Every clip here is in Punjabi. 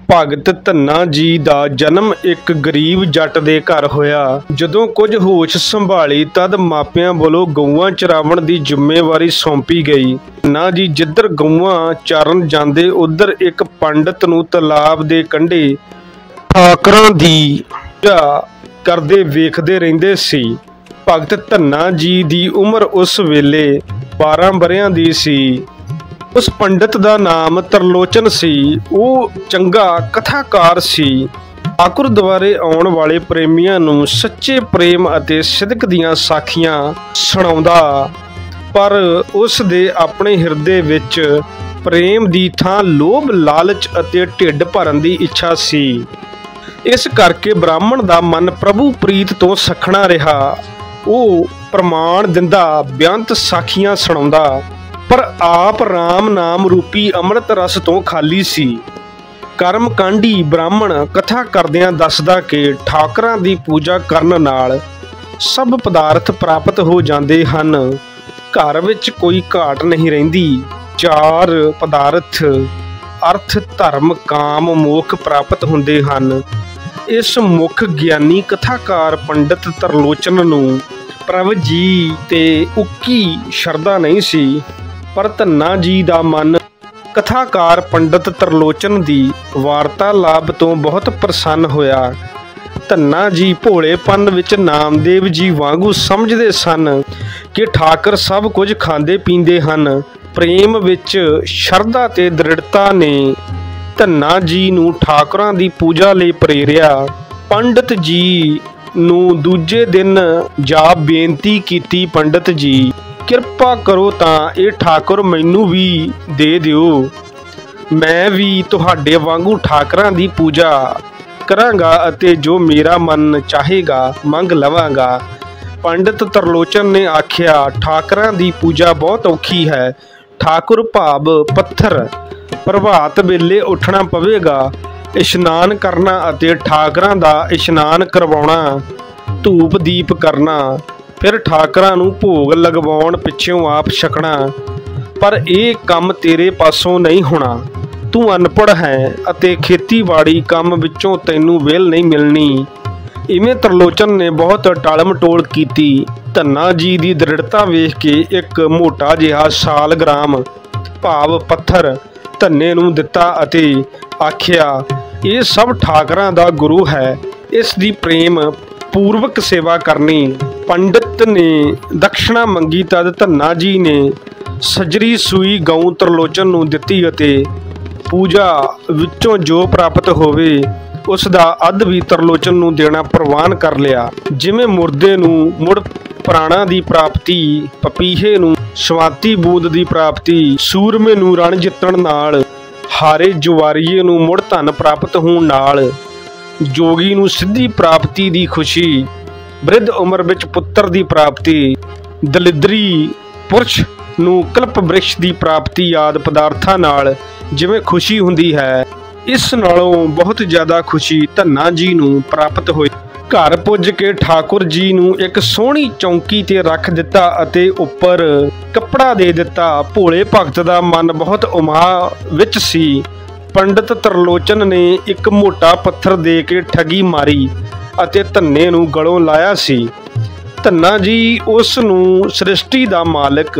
ਭਗਤ ਧੰਨਾ ਜੀ ਦਾ ਜਨਮ ਇੱਕ ਗਰੀਬ ਜੱਟ ਦੇ ਘਰ ਹੋਇਆ। ਜਦੋਂ ਕੁਝ ਹੋਸ਼ ਸੰਭਾਲੀ ਤਦ ਮਾਪਿਆਂ ਵੱਲੋਂ ਗਊਆਂ ਚਰਾਵਣ ਦੀ ਜ਼ਿੰਮੇਵਾਰੀ ਸੌਂਪੀ ਗਈ। ਧੰਨਾ ਜੀ ਜਿੱਧਰ ਗਊਆਂ ਚਰਨ ਜਾਂਦੇ ਉੱਧਰ ਇੱਕ ਪੰਡਤ ਨੂੰ ਤਲਾਬ ਦੇ ਕੰਢੇ ਠਾਕਰਾਂ ਦੀ ਪੂਜਾ ਕਰਦੇ ਵੇਖਦੇ ਰਹਿੰਦੇ ਸੀ। ਭਗਤ ਧੰਨਾ ਜੀ ਦੀ ਉਮਰ ਉਸ ਵੇਲੇ 12 ਵਰ੍ਹਿਆਂ ਦੀ ਸੀ। ਉਸ ਪੰਡਤ ਦਾ ਨਾਮ ਤਰਲੋਚਨ ਸੀ। ਉਹ ਚੰਗਾ ਕਥਾਕਾਰ ਸੀ। ਠਾਕੁਰ ਦੁਆਰੇ ਆਉਣ ਵਾਲੇ ਪ੍ਰੇਮੀਆਂ ਨੂੰ ਸੱਚੇ ਪ੍ਰੇਮ ਅਤੇ ਸਿਦਕ ਦੀਆਂ ਸਾਖੀਆਂ ਸੁਣਾਉਂਦਾ, ਪਰ ਉਸ ਦੇ ਆਪਣੇ ਹਿਰਦੇ ਵਿੱਚ ਪ੍ਰੇਮ ਦੀ ਥਾਂ ਲੋਭ, ਲਾਲਚ ਅਤੇ ਢਿੱਡ ਭਰਨ ਦੀ ਇੱਛਾ ਸੀ। ਇਸ ਕਰਕੇ ਬ੍ਰਾਹਮਣ ਦਾ ਮਨ ਪ੍ਰਭੂ ਪ੍ਰੀਤ ਤੋਂ ਸਖਣਾ ਰਿਹਾ। ਉਹ ਪ੍ਰਮਾਣ ਦਿੰਦਾ, ਬੇਅੰਤ ਸਾਖੀਆਂ ਸੁਣਾਉਂਦਾ, ਪਰ ਆਪ ਰਾਮ ਨਾਮ ਰੂਪੀ ਅੰਮ੍ਰਿਤ ਰਸ ਤੋਂ ਖਾਲੀ ਸੀ। ਕਰਮਕਾਂਡੀ ਬ੍ਰਾਹਮਣ ਕਥਾ ਕਰਦਿਆਂ ਦੱਸਦਾ ਕਿ ਠਾਕਰਾਂ ਦੀ ਪੂਜਾ ਕਰਨ ਨਾਲ ਸਭ ਪਦਾਰਥ ਪ੍ਰਾਪਤ ਹੋ ਜਾਂਦੇ ਹਨ। ਘਰ ਵਿੱਚ ਕੋਈ ਘਾਟ ਨਹੀਂ ਰਹਿੰਦੀ। 4 ਪਦਾਰਥ ਅਰਥ, ਧਰਮ, ਕਾਮ, ਮੋਖ ਪ੍ਰਾਪਤ ਹੁੰਦੇ ਹਨ। ਇਸ ਮੁੱਖ ਗਿਆਨੀ ਕਥਾਕਾਰ ਪੰਡਤ ਤਰਲੋਚਨ ਨੂੰ ਪ੍ਰਭ ਜੀ ਤੇ ਉੱਕੀ ਸ਼ਰਧਾ ਨਹੀਂ ਸੀ, ਪਰ ਧੰਨਾ ਜੀ ਦਾ ਮਨ ਕਥਾਕਾਰ ਪੰਡਤ ਤਰਲੋਚਨ ਦੀ ਵਾਰਤਾਲਾਪ ਤੋਂ ਬਹੁਤ ਪ੍ਰਸੰਨ ਹੋਇਆ। ਧੰਨਾ ਜੀ ਭੋਲੇਪਨ ਵਿੱਚ ਨਾਮਦੇਵ ਜੀ ਵਾਂਗੂ ਸਮਝਦੇ ਸਨ ਕਿ ਠਾਕਰ ਸਭ ਕੁਝ ਖਾਂਦੇ ਪੀਂਦੇ ਹਨ। ਪ੍ਰੇਮ ਵਿੱਚ ਸ਼ਰਧਾ ਤੇ ਦ੍ਰਿੜਤਾ ਨੇ ਧੰਨਾ ਜੀ ਨੂੰ ਠਾਕੁਰਾਂ ਦੀ ਪੂਜਾ ਲਈ ਪ੍ਰੇਰਿਆ। ਪੰਡਤ ਜੀ ਨੂੰ ਦੂਜੇ ਦਿਨ ਜਾ ਬੇਨਤੀ ਕੀਤੀ, ਪੰਡਤ ਜੀ ਕਿਰਪਾ ਕਰੋ ਤਾਂ ਇਹ ਠਾਕੁਰ ਮੈਨੂੰ ਵੀ ਦੇ ਦਿਓ। ਮੈਂ ਵੀ ਤੁਹਾਡੇ ਵਾਂਗੂ ਠਾਕਰਾਂ ਦੀ ਪੂਜਾ ਕਰਾਂਗਾ ਅਤੇ ਜੋ ਮੇਰਾ ਮਨ ਚਾਹੇਗਾ ਮੰਗ ਲਵਾਂਗਾ। ਪੰਡਤ ਤਰਲੋਚਨ ਨੇ ਆਖਿਆ, ਠਾਕਰਾਂ ਦੀ ਪੂਜਾ ਬਹੁਤ ਔਖੀ ਹੈ। ਠਾਕੁਰ ਭਾਵ ਪੱਥਰ। ਪ੍ਰਭਾਤ ਵੇਲੇ ਉੱਠਣਾ ਪਵੇਗਾ, ਇਸ਼ਨਾਨ ਕਰਨਾ ਅਤੇ ਠਾਕਰਾਂ ਦਾ ਇਸ਼ਨਾਨ ਕਰਵਾਉਣਾ, ਧੂਪ ਦੀਪ ਕਰਨਾ, ਫਿਰ ਠਾਕਰਾਂ ਨੂੰ ਭੋਗ ਲਗਵਾਉਣ ਪਿੱਛੋਂ ਆਪ ਛਕਣਾ। ਪਰ ਇਹ ਕੰਮ ਤੇਰੇ ਪਾਸੋਂ ਨਹੀਂ ਹੋਣਾ। ਤੂੰ ਅਨਪੜ੍ਹ ਹੈ ਅਤੇ ਖੇਤੀਬਾੜੀ ਕੰਮ ਵਿੱਚੋਂ ਤੈਨੂੰ ਵਿਹਲ ਨਹੀਂ ਮਿਲਣੀ। ਇਵੇਂ ਤਰਲੋਚਨ ਨੇ ਬਹੁਤ ਟਾਲ-ਮਟੋਲ ਕੀਤੀ। ਧੰਨਾ ਜੀ ਦੀ ਦ੍ਰਿੜਤਾ ਵੇਖ ਕੇ ਇੱਕ ਮੋਟਾ ਜਿਹਾ ਸਾਲਗ੍ਰਾਮ ਭਾਵ ਪੱਥਰ ਧੰਨੇ ਨੂੰ ਦਿੱਤਾ ਅਤੇ ਆਖਿਆ, ਇਹ ਸਭ ਠਾਕਰਾਂ ਦਾ ਗੁਰੂ ਹੈ, ਇਸ ਦੀ ਪ੍ਰੇਮ ਪੂਰਵਕ ਸੇਵਾ ਕਰਨੀ। ਪੰਡਿਤ ਨੇ ਦਕਸ਼ਣਾ ਮੰਗੀ ਤਦ ਧੰਨਾ ਜੀ ਨੇ ਸਜਰੀ ਸੂਈ ਗਊ ਤਰਲੋਚਨ ਨੂੰ ਦਿੱਤੀ ਅਤੇ ਪੂਜਾ ਵਿੱਚੋਂ ਜੋ ਪ੍ਰਾਪਤ ਹੋਵੇ ਉਸ ਦਾ ਅੱਧ ਵੀ ਤਰਲੋਚਨ ਨੂੰ ਦੇਣਾ ਪ੍ਰਵਾਨ ਕਰ ਲਿਆ। ਜਿਵੇਂ ਮੁਰਦੇ ਨੂੰ ਮੁੜ ਪ੍ਰਾਣਾਂ ਦੀ ਪ੍ਰਾਪਤੀ, ਪਪੀਹੇ ਨੂੰ ਸਵਾਤੀ ਬੂੰਦ ਦੀ ਪ੍ਰਾਪਤੀ, ਸੂਰਮੇ ਨੂੰ ਰਣ ਜਿੱਤਣ ਨਾਲ, ਹਾਰੇ ਜੁਆਰੀਏ ਨੂੰ ਮੁੜ ਧਨ ਪ੍ਰਾਪਤ ਹੋਣ ਨਾਲ, ਜੋਗੀ ਨੂੰ ਸਿੱਧੀ ਪ੍ਰਾਪਤੀ ਦੀ ਖੁਸ਼ੀ, ਬ੍ਰਿਧ ਉਮਰ ਵਿੱਚ ਪੁੱਤਰ ਦੀ ਪ੍ਰਾਪਤੀ, ਦਲਿਦਰੀ ਪੁਰਸ਼ ਨੂੰ ਕਲਪ ਬ੍ਰਿਕਸ਼ ਦੀ ਪ੍ਰਾਪਤੀ ਆਦਿ ਪਦਾਰਥਾਂ ਨਾਲ ਜਿਵੇਂ ਖੁਸ਼ੀ ਹੁੰਦੀ ਹੈ, ਇਸ ਨਾਲੋਂ ਬਹੁਤ ਜ਼ਿਆਦਾ ਖੁਸ਼ੀ ਧੰਨਾ ਜੀ ਨੂੰ ਪ੍ਰਾਪਤ ਹੋਈ। ਘਰ ਪੁੱਜ ਕੇ ਠਾਕੁਰ ਜੀ ਨੂੰ ਇੱਕ ਸੋਹਣੀ ਚੌਂਕੀ ਤੇ ਰੱਖ ਦਿੱਤਾ ਅਤੇ ਉੱਪਰ ਕੱਪੜਾ ਦੇ ਦਿੱਤਾ। ਭੋਲੇ ਭਗਤ ਦਾ ਮਨ ਬਹੁਤ ਉਮਾਹ ਵਿੱਚ ਸੀ। ਪੰਡਤ ਤਰਲੋਚਨ ਨੇ ਇੱਕ ਮੋਟਾ ਪੱਥਰ ਦੇ ਕੇ ਠੱਗੀ ਮਾਰੀ ਅਤੇ ਧੰਨੇ ਨੂੰ ਗਲੋਂ ਲਾਇਆ ਸੀ। ਧੰਨਾ ਜੀ ਉਸ ਨੂੰ ਸ੍ਰਿਸ਼ਟੀ ਦਾ ਮਾਲਕ,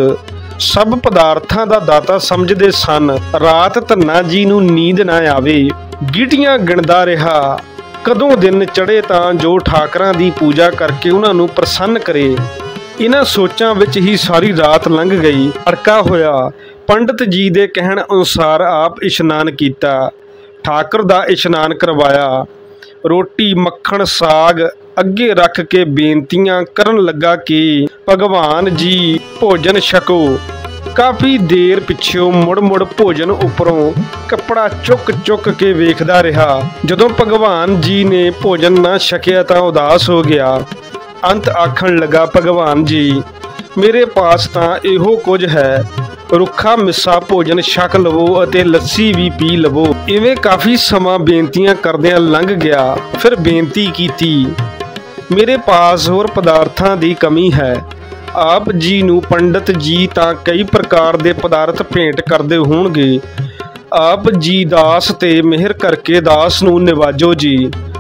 ਸਭ ਪਦਾਰਥਾਂ ਦਾ ਦਾਤਾ ਸਮਝਦੇ ਸਨ। ਰਾਤ ਧੰਨਾ ਜੀ ਨੂੰ ਨੀਂਦ ਨਾ ਆਵੇ। ਗੀਟੀਆਂ ਗਿਣਦਾ ਰਿਹਾ, ਕਦੋਂ ਦਿਨ ਚੜ੍ਹੇ ਤਾਂ ਜੋ ਠਾਕਰਾਂ ਦੀ ਪੂਜਾ ਕਰਕੇ ਉਹਨਾਂ ਨੂੰ ਪ੍ਰਸੰਨ ਕਰੇ। ਇਹਨਾਂ ਸੋਚਾਂ ਵਿੱਚ ਹੀ ਸਾਰੀ ਰਾਤ ਲੰਘ ਗਈ। ਅੜਕਾ ਹੋਇਆ। ਪੰਡਤ ਜੀ ਦੇ ਕਹਿਣ ਅਨੁਸਾਰ ਆਪ ਇਸ਼ਨਾਨ ਕੀਤਾ, ਠਾਕਰ ਦਾ ਇਸ਼ਨਾਨ ਕਰਵਾਇਆ। ਰੋਟੀ, ਮੱਖਣ, ਸਾਗ ਅੱਗੇ ਰੱਖ ਕੇ ਬੇਨਤੀਆਂ ਕਰਨ ਲੱਗਾ ਕਿ ਭਗਵਾਨ ਜੀ ਭੋਜਨ ਛਕੋ। ਕਾਫੀ ਦੇਰ ਪਿੱਛੋਂ ਮੁੜ ਭੋਜਨ ਉੱਪਰੋਂ ਕੱਪੜਾ ਚੁੱਕ ਕੇ ਵੇਖਦਾ ਰਿਹਾ। ਜਦੋਂ ਭਗਵਾਨ ਜੀ ਨੇ ਭੋਜਨ ਨਾ ਛਕਿਆ ਤਾਂ ਉਦਾਸ ਹੋ ਗਿਆ। ਅੰਤ ਆਖਣ ਲੱਗਾ, ਭਗਵਾਨ ਜੀ ਮੇਰੇ ਪਾਸ ਤਾਂ ਇਹੋ ਕੁਝ ਹੈ, ਰੁੱਖਾ ਮਿੱਸਾ ਭੋਜਨ ਛਕ ਲਵੋ ਅਤੇ ਲੱਸੀ ਵੀ ਪੀ ਲਵੋ। ਇਵੇਂ ਕਾਫੀ ਸਮਾਂ ਬੇਨਤੀਆਂ ਕਰਦਿਆਂ ਲੰਘ ਗਿਆ। ਫਿਰ ਬੇਨਤੀ ਕੀਤੀ, ਮੇਰੇ ਪਾਸ ਹੋਰ ਪਦਾਰਥਾਂ ਦੀ ਕਮੀ ਹੈ। ਆਪ ਜੀ ਨੂੰ ਪੰਡਤ ਜੀ ਤਾਂ ਕਈ ਪ੍ਰਕਾਰ ਦੇ ਪਦਾਰਥ ਭੇਂਟ ਕਰਦੇ ਹੋਣਗੇ। ਆਪ ਜੀ ਦਾਸ ਤੇ ਮਿਹਰ ਕਰਕੇ ਦਾਸ ਨੂੰ ਨਿਵਾਜੋ ਜੀ।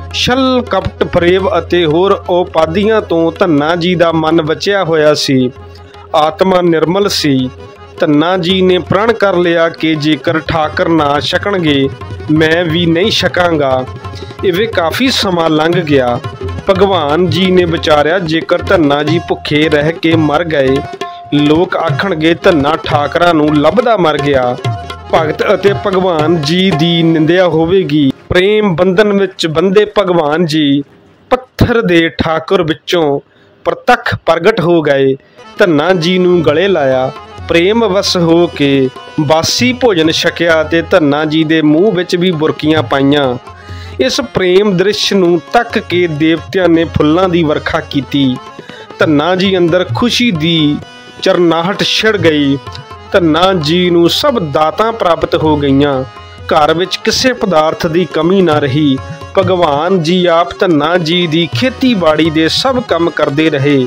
ਛਲ ਕਪਟ ਫਰੇਬ ਅਤੇ ਹੋਰ ਉਪਾਧੀਆਂ ਤੋਂ ਧੰਨਾ ਜੀ ਦਾ ਮਨ ਬਚਿਆ ਹੋਇਆ ਸੀ, ਆਤਮਾ ਨਿਰਮਲ ਸੀ। ਧੰਨਾ ਜੀ ਨੇ ਪ੍ਰਣ ਕਰ ਲਿਆ ਕਿ ਜੇਕਰ ਠਾਕਰ ਨਾ ਛਕਣਗੇ ਮੈਂ ਵੀ ਨਹੀਂ ਛਕਾਂਗਾ। ਇਵੇਂ ਕਾਫੀ ਸਮਾਂ ਲੰਘ ਗਿਆ। ਭਗਵਾਨ ਜੀ ਨੇ ਵਿਚਾਰਿਆ ਜੇਕਰ ਧੰਨਾ ਜੀ ਭੁੱਖੇ ਰਹਿ ਕੇ ਮਰ ਗਏ ਲੋਕ ਆਖਣਗੇ ਧੰਨਾ ਠਾਕਰਾਂ ਨੂੰ ਲੱਭਦਾ ਮਰ ਗਿਆ। ਭਗਤ ਅਤੇ ਭਗਵਾਨ ਜੀ ਦੀ ਨਿੰਦਿਆ ਹੋਵੇਗੀ। ਪ੍ਰੇਮ ਬੰਧਨ ਵਿੱਚ ਬੰਦੇ ਭਗਵਾਨ ਜੀ ਪੱਥਰ ਦੇ ਠਾਕੁਰ ਵਿੱਚੋਂ ਪ੍ਰਤੱਖ ਪ੍ਰਗਟ ਹੋ ਗਏ। ਧੰਨਾ ਜੀ ਨੂੰ ਗਲੇ ਲਾਇਆ, ਪ੍ਰੇਮ ਵਸ ਹੋ ਕੇ ਬਾਸੀ ਭੋਜਨ ਛਕਿਆ ਤੇ ਧੰਨਾ ਜੀ ਦੇ ਮੂੰਹ ਵਿੱਚ ਵੀ ਬੁਰਕੀਆਂ ਪਾਈਆਂ। ਇਸ ਪ੍ਰੇਮ ਦ੍ਰਿਸ਼ ਨੂੰ ਤੱਕ ਕੇ ਦੇਵਤਿਆਂ ਨੇ ਫੁੱਲਾਂ ਦੀ ਵਰਖਾ ਕੀਤੀ। ਧੰਨਾ ਜੀ ਅੰਦਰ ਖੁਸ਼ੀ ਦੀ ਚਰਨਾਹਟ ਛਿੜ ਗਈ। ਧੰਨਾ ਜੀ ਨੂੰ ਸਭ ਦਾਤਾਂ ਪ੍ਰਾਪਤ ਹੋ ਗਈਆਂ। ਘਰ ਵਿੱਚ ਕਿਸੇ ਪਦਾਰਥ ਦੀ ਕਮੀ ਨਾ ਰਹੀ। ਭਗਵਾਨ ਜੀ ਆਪ ਧੰਨਾ ਜੀ ਦੀ ਖੇਤੀਬਾੜੀ ਦੇ ਸਭ ਕੰਮ ਕਰਦੇ ਰਹੇ।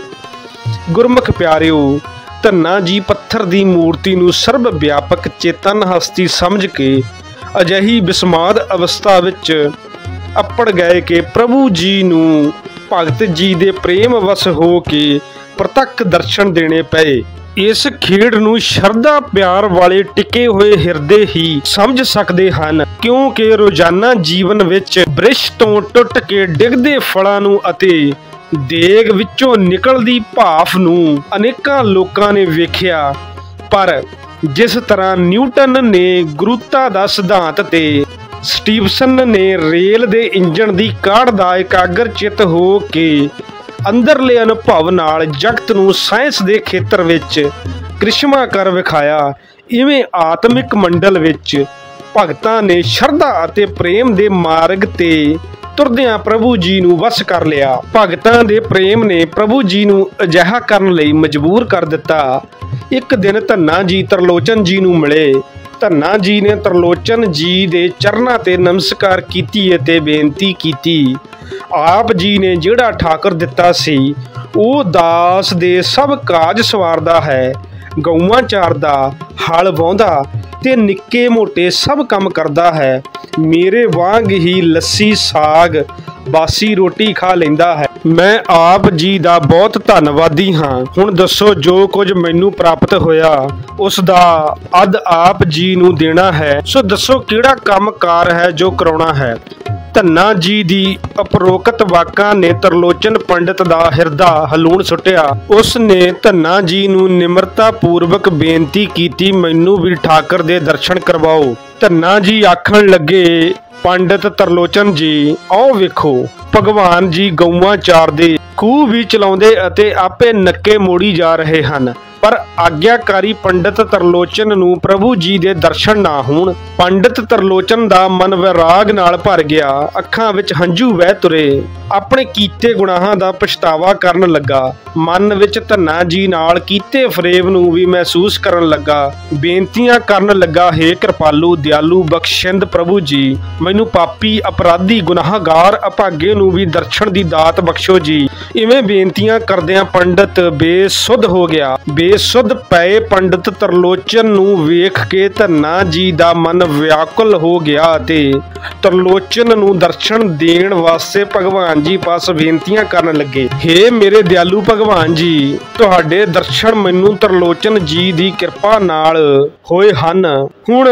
ਗੁਰਮੁਖ ਪਿਆਰਿਓ, ਧੰਨਾ ਜੀ ਪੱਥਰ ਦੀ ਮੂਰਤੀ ਨੂੰ ਸਰਬ ਵਿਆਪਕ ਚੇਤਨ ਹਸਤੀ ਸਮਝ ਕੇ ਅਜਿਹੀ ਬਿਸਮਾਦ ਅਵਸਥਾ ਵਿੱਚ ਅੱਪੜ ਗਏ ਕਿ ਪ੍ਰਭੂ ਜੀ ਨੂੰ ਭਗਤ ਜੀ ਦੇ ਪ੍ਰੇਮ ਵਸ ਹੋ ਕੇ ਪ੍ਰਤੱਖ ਦਰਸ਼ਨ ਦੇਣੇ ਪਏ। ਇਸ ਖੇਡ ਨੂੰ ਸ਼ਰਧਾ ਪਿਆਰ ਵਾਲੇ ਟਿਕੇ ਹੋਏ ਹਿਰਦੇ ਹੀ ਸਮਝ ਸਕਦੇ ਹਨ, ਕਿਉਂਕਿ ਰੋਜ਼ਾਨਾ ਜੀਵਨ ਵਿੱਚ ਬ੍ਰਿਸ਼ ਤੋਂ ਟੁੱਟ ਕੇ ਡਿੱਗਦੇ ਫਲਾਂ ਨੂੰ ਅਤੇ ਦੇਗ ਵਿੱਚੋਂ ਨਿਕਲਦੀ ਭਾਫ ਨੂੰ ਅਨੇਕਾਂ ਲੋਕਾਂ ਨੇ ਵੇਖਿਆ। ਪਰ ਜਿਸ ਤਰ੍ਹਾਂ ਨਿਊਟਨ ਨੇ ਗੁਰੂਤਾ ਦਾ ਸਿਧਾਂਤ ਤੇ ਸਟੀਵਨਸਨ ਨੇ ਰੇਲ ਦੇ ਇੰਜਣ ਦੀ ਕਾਢ ਦਾ ਇਕਾਗਰ ਚਿੱਤ ਹੋ ਕੇ ਅੰਦਰਲੇ ਅਨੁਭਵ ਨਾਲ ਜਗਤ ਨੂੰ ਸਾਇੰਸ ਦੇ ਖੇਤਰ ਵਿੱਚ ਕ੍ਰਿਸ਼ਮਾ ਕਰ ਵਿਖਾਇਆ, ਇਵੇਂ ਆਤਮਿਕ ਮੰਡਲ ਵਿੱਚ ਭਗਤਾਂ ਨੇ ਸ਼ਰਧਾ ਅਤੇ ਪ੍ਰੇਮ ਦੇ ਮਾਰਗ ਤੇ ਤੁਰਦਿਆਂ ਪ੍ਰਭੂ ਜੀ ਨੂੰ ਵਸ ਕਰ ਲਿਆ। ਭਗਤਾਂ ਦੇ ਪ੍ਰੇਮ ਨੇ ਪ੍ਰਭੂ ਜੀ ਨੂੰ ਅਜਿਹਾ ਕਰਨ ਲਈ ਮਜਬੂਰ ਕਰ ਦਿੱਤਾ। ਇੱਕ ਦਿਨ ਧੰਨਾ ਜੀ ਤਰਲੋਚਨ ਜੀ ਨੂੰ ਮਿਲੇ। ਧੰਨਾ ਜੀ ਨੇ ਤਰਲੋਚਨ ਜੀ ਦੇ ਚਰਨਾਂ ਤੇ ਨਮਸਕਾਰ ਕੀਤੀ ਅਤੇ ਬੇਨਤੀ ਕੀਤੀ। ਆਪ ਜੀ ਨੇ ਜਿਹੜਾ ਠਾਕੁਰ ਦਿੱਤਾ ਸੀ ਉਹ ਦਾਸ ਦੇ ਸਭ ਕਾਜ ਸਵਾਰਦਾ ਹੈ, ਗਊਆਂ ਚਾਰਦਾ, ਹਲ ਵਾਹੁੰਦਾ ਤੇ ਨਿੱਕੇ ਮੋਟੇ ਸਭ ਕੰਮ ਕਰਦਾ ਹੈ। ਮੇਰੇ ਵਾਂਗ ਹੀ ਲੱਸੀ ਸਾਗ ਬਾਸੀ ਰੋਟੀ ਖਾ ਲੈਂਦਾ ਹੈ। ਮੈਂ ਆਪ ਜੀ ਦਾ ਬਹੁਤ ਧੰਨਵਾਦੀ ਹਾਂ। ਹੁਣ ਦੱਸੋ ਜੋ ਕੁਝ ਮੈਨੂੰ ਪ੍ਰਾਪਤ ਹੋਇਆ ਉਸ ਦਾ ਅੱਧ ਆਪ ਜੀ ਨੂੰ ਦੇਣਾ ਹੈ, ਸੋ ਦੱਸੋ ਕਿਹੜਾ ਕੰਮ ਕਾਰ ਹੈ ਜੋ ਕਰਾਉਣਾ ਹੈ। ਧੰਨਾ ਜੀ ਦੀ ਉਪਰੋਕਤ ਵਾਕਾਂ ਨੇ ਤਰਲੋਚਨ ਪੰਡਿਤ ਦਾ ਹਿਰਦਾ ਹਲੂਣ ਸੁੱਟਿਆ। ਉਸ ਨੇ ਧੰਨਾ ਜੀ ਨੂੰ ਨਿਮਰਤਾ ਪੂਰਵਕ ਬੇਨਤੀ ਕੀਤੀ, ਮੈਨੂੰ ਵੀ ਠਾਕਰ ਦੇ ਦਰਸ਼ਨ ਕਰਵਾਓ। ਧੰਨਾ ਜੀ ਆਖਣ ਲੱਗੇ, ਪੰਡਿਤ ਤਰਲੋਚਨ ਜੀ, ਆਓ ਵੇਖੋ, ਭਗਵਾਨ ਜੀ ਗਊਆਂ ਚਾਰਦੇ, ਖੂਹ ਵੀ ਚਲਾਉਂਦੇ ਅਤੇ ਆਪੇ ਨੱਕੇ ਮੋੜੀ ਜਾ ਰਹੇ ਹਨ, ਪਰ ਆਗਿਆਕਾਰੀ ਪੰਡਿਤ ਤਰਲੋਚਨ ਨੂੰ ਪ੍ਰਭੂ ਜੀ ਦੇ ਦਰਸ਼ਨ ਨਾ ਹੋਣ। ਪੰਡਿਤ ਤਰਲੋਚਨ ਦਾ ਮਨ ਵਿਰਾਗ ਨਾਲ ਭਰ ਗਿਆ, ਅੱਖਾਂ ਵਿੱਚ ਹੰਝੂ ਵਹਿ ਤੁਰੇ। ਆਪਣੇ ਕੀਤੇ ਗੁਨਾਹਾਂ ਦਾ ਪਛਤਾਵਾ ਕਰਨ ਲੱਗਾ। ਮਨ ਵਿੱਚ ਧੰਨਾ ਜੀ ਨਾਲ ਕੀਤੇ ਫਰੇਬ ਨੂੰ ਵੀ ਮਹਿਸੂਸ ਕਰਨ ਲੱਗਾ। ਬੇਨਤੀਆਂ ਕਰਨ ਲੱਗਾ, ਹੇ ਕਿਰਪਾਲੂ ਦਿਆਲੂ ਬਖਸ਼ਿੰਦ ਪ੍ਰਭੂ ਜੀ, ਮੈਨੂੰ ਪਾਪੀ ਅਪਰਾਧੀ ਗੁਨਾਹਗਾਰ ਅਭਾਗੇ ਨੂੰ ਵੀ ਦਰਸ਼ਨ ਦੀ ਦਾਤ ਬਖਸ਼ੋ ਜੀ। ਇਵੇਂ ਬੇਨਤੀਆਂ ਕਰਦਿਆਂ ਪੰਡਿਤ ਬੇਸੁੱਧ ਹੋ ਗਿਆ। ਬੇਸੁੱਧ ਪਏ ਪੰਡਿਤ ਤਰਲੋਚਨ ਨੂੰ ਵੇਖ ਕੇ ਧੰਨਾ ਜੀ ਦਾ ਮਨ ਵਿਆਕੁਲ ਹੋ ਗਿਆ ਅਤੇ ਤਰਲੋਚਨ ਨੂੰ ਦਰਸ਼ਨ ਦੇਣ ਵਾਸਤੇ ਭਗਵਾਨ ਜੀ ਪਾਸ ਬੇਨਤੀਆਂ ਕਰਨ ਲੱਗੇ। ਹੇ ਮੇਰੇ ਦਿਆਲੂ ਭਗਵਾਨ ਜੀ, ਤੁਹਾਡੇ ਦਰਸ਼ਨ ਮੈਨੂੰ ਤਰਲੋਚਨ ਜੀ ਦੀ ਕਿਰਪਾ ਨਾਲ ਹੋਏ ਹਨ। ਹੁਣ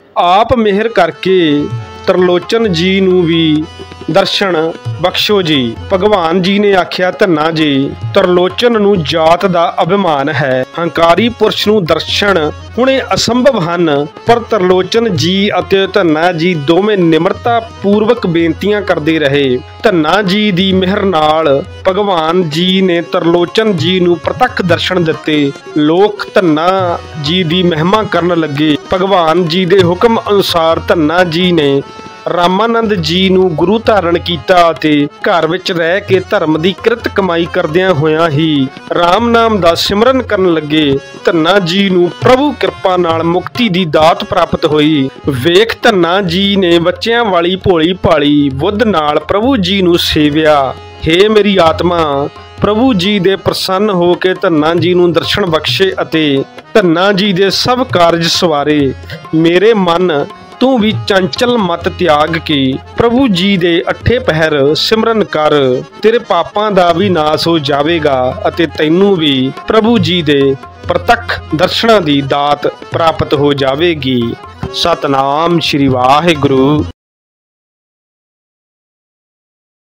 ਆਪ ਮਿਹਰ ਕਰਕੇ ਤਰਲੋਚਨ ਜੀ ਨੂੰ ਵੀ ਦਰਸ਼ਨ ਬਖਸ਼ੋ ਜੀ। ਭਗਵਾਨ ਜੀ ਨੇ ਆਖਿਆ, ਧੰਨਾ ਜੀ, ਤਰਲੋਚਨ ਨੂੰ ਜਾਤ ਦਾ ਅਭਿਮਾਨ ਹੈ, ਹੰਕਾਰੀ ਪੁਰਸ਼ ਨੂੰ ਦਰਸ਼ਨ ਹੁਣੇ ਅਸੰਭਵ ਹਨ। ਪਰ ਤਰਲੋਚਨ ਜੀ ਅਤੇ ਧੰਨਾ ਜੀ ਦੋਵੇਂ ਨਿਮਰਤਾ ਪੂਰਵਕ ਬੇਨਤੀਆਂ ਕਰਦੇ ਰਹੇ। ਧੰਨਾ ਜੀ ਦੀ ਮਿਹਰ ਨਾਲ ਭਗਵਾਨ ਜੀ ਨੇ ਤਰਲੋਚਨ ਜੀ ਨੂੰ ਪ੍ਰਤੱਖ ਦਰਸ਼ਨ ਦਿੱਤੇ। ਲੋਕ ਧੰਨਾ ਜੀ ਦੀ ਮਹਿਮਾ ਕਰਨ ਲੱਗੇ। ਭਗਵਾਨ ਜੀ ਦੇ ਹੁਕਮ ਅਨੁਸਾਰ ਧੰਨਾ ਜੀ ਨੇ ਰਾਮਾਨੰਦ ਜੀ ਨੂੰ ਗੁਰੂ ਧਾਰਨ ਕੀਤਾ ਅਤੇ ਘਰ ਵਿੱਚ ਰਹਿ ਕੇ ਧਰਮ ਦੀ ਕਿਰਤ ਕਮਾਈ ਕਰਦਿਆਂ ਹੋਇਆਂ ਹੀ ਰਾਮ ਨਾਮ ਦਾ ਸਿਮਰਨ ਕਰਨ ਲੱਗੇ। ਧੰਨਾ ਜੀ ਨੂੰ ਪ੍ਰਭੂ ਕਿਰਪਾ ਨਾਲ ਮੁਕਤੀ ਦੀ ਦਾਤ ਪ੍ਰਾਪਤ ਹੋਈ। ਵੇਖ ਧੰਨਾ ਜੀ ਨੇ ਬੱਚਿਆਂ ਵਾਲੀ ਭੋਲੀ ਭਾਲੀ ਬੁੱਧ ਨਾਲ ਪ੍ਰਭੂ ਜੀ ਨੂੰ ਸੇਵਿਆ। ਹੇ ਮੇਰੀ ਆਤਮਾ, ਪ੍ਰਭੂ ਜੀ ਦੇ ਪ੍ਰਸੰਨ ਹੋ ਕੇ ਧੰਨਾ ਜੀ ਨੂੰ ਦਰਸ਼ਨ ਬਖਸ਼ੇ ਅਤੇ ਧੰਨਾ ਜੀ ਦੇ ਸਭ ਕਾਰਜ ਸਵਾਰੇ। ਮੇਰੇ ਮਨ ਤੂੰ ਵੀ ਚੰਚਲ ਮਤ ਤਿਆਗ ਕੇ ਪ੍ਰਭੂ ਜੀ ਦੇ 8 ਪਹਿਰ ਸਿਮਰਨ ਕਰ। ਤੇਰੇ ਪਾਪਾਂ ਦਾ ਵੀ ਨਾਸ ਹੋ ਜਾਵੇਗਾ ਅਤੇ ਤੈਨੂੰ ਵੀ ਪ੍ਰਭੂ ਜੀ ਦੇ ਪ੍ਰਤੱਖ ਦਰਸ਼ਨਾਂ ਦੀ ਦਾਤ ਪ੍ਰਾਪਤ ਹੋ ਜਾਵੇਗੀ। ਸਤਨਾਮ ਸ਼੍ਰੀ ਵਾਹਿਗੁਰੂ।